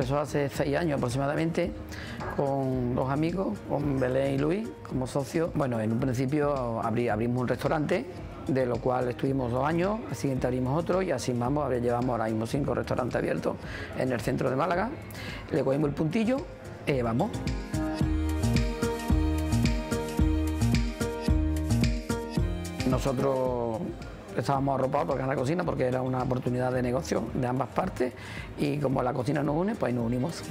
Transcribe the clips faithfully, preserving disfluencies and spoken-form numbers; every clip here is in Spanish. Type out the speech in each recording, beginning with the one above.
empezó hace seis años aproximadamente con dos amigos, con Belén y Luis, como socios. Bueno, en un principio abrí, abrimos un restaurante, de lo cual estuvimos dos años, al siguiente abrimos otro y así vamos, ahora llevamos ahora mismo cinco restaurantes abiertos en el centro de Málaga. Le cogimos el puntillo y llevamos. Nosotros estábamos arropados por la cocina porque era una oportunidad de negocio de ambas partes y como la cocina nos une, pues nos unimos.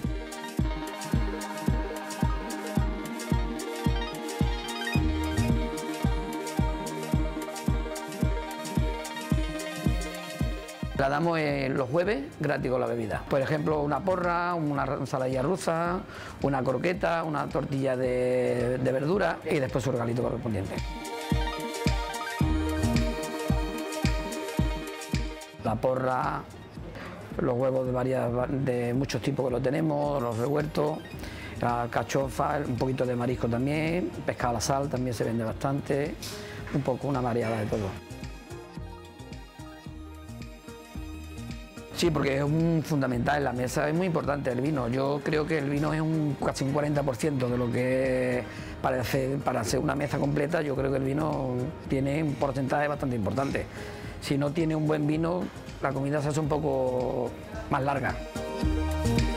La damos eh, los jueves gratis con la bebida. Por ejemplo, una porra, una ensaladilla rusa, una croqueta, una tortilla de, de verdura y después su regalito correspondiente. La porra, los huevos de, varias, de muchos tipos que lo tenemos, los revueltos, la cachofa, un poquito de marisco también, pescado a la sal también se vende bastante, un poco una variedad de todo. Sí, porque es un fundamental en la mesa, es muy importante el vino. Yo creo que el vino es un, casi un cuarenta por ciento de lo que para hacer, para hacer una mesa completa. Yo creo que el vino tiene un porcentaje bastante importante. Si no tiene un buen vino, la comida se hace un poco más larga.